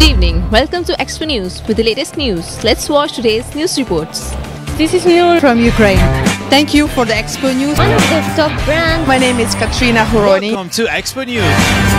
Good evening. Welcome to Expo News with the latest news. Let's watch today's news reports. This is Noor from Ukraine. Thank you for the Expo News. One of the top brands. My name is Katrina Horoni. Welcome to Expo News.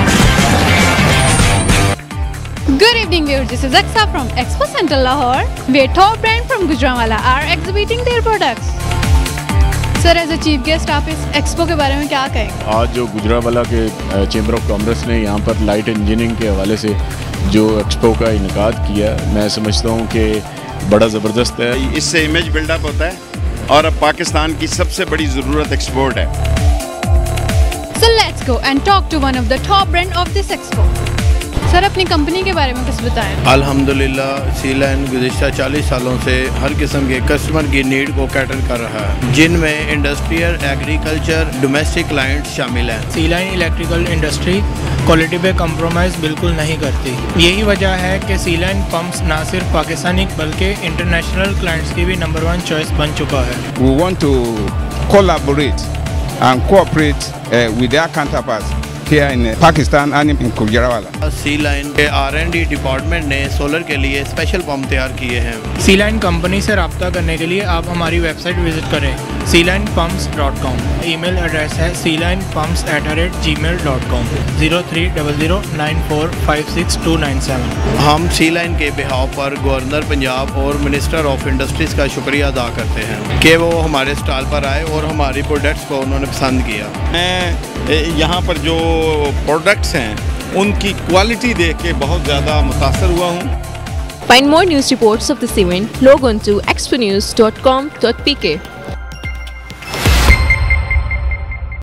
Good evening viewers, this is Aksa from Expo Center Lahore, where top brand from Gujranwala are exhibiting their products. Sir, as a chief guest, आप इस expo के बारे में क्या कहेंगे? आज जो गुजरांवाला के चैम्बर ऑफ कॉमर्स ने यहाँ पर लाइट इंजीनियरिंग के हवाले से जो एक्सपो का इनकाद किया, मैं समझता हूँ कि बड़ा ज़बरदस्त है। इससे इमेज बिल्डअप होता है और अब पाकिस्तान की सबसे बड़ी ज़रूरत एक्सपोर्ट है। So let's go and talk to one of the top brand of this expo. Sir, अपनी कंपनी के बारे में कुछ बताएं। अल्हम्दुलिल्लाह सी लाइन गुज़िश्ता 40 सालों से हर किस्म के कस्टमर की नीड को कैटर कर रहा है, जिनमें इंडस्ट्रियल, एग्रीकल्चर, डोमेस्टिक क्लाइंट्स शामिल हैं। C Line electrical industry quality पे कंप्रोमाइज़ बिल्कुल नहीं करती। यही वजह है कि सी लाइन पंप्स ना सिर्फ पाकिस्तानी बल्कि इंटरनेशनल क्लाइंट्स की भी नंबर 1 चॉइस बन चुका है। We want to collaborate and cooperate with their counterparts here in Pakistan and in Gujranwala. C Line के R&D डिपार्टमेंट ने सोलर के लिए स्पेशल पंप तैयार किए हैं। सी लाइन कंपनी से रब्ता करने के लिए आप हमारी वेबसाइट विजिट करें sealinePumps.com। ईमेल एड्रेस है sealinePumps@gmail.com 0300945627। हम सी लाइन के बिहाव पर गवर्नर पंजाब और मिनिस्टर ऑफ इंडस्ट्रीज़ का शुक्रिया अदा करते हैं कि वो हमारे स्टॉल पर आए और हमारी प्रोडक्ट्स को उन्होंने पसंद किया। मैं यहाँ पर जो प्रोडक्ट्स हैं उनकी क्वालिटी देख के बहुत ज़्यादा मुतासर हुआ हूँ। Find more news reports of this event. Log on to exponews.com.pk.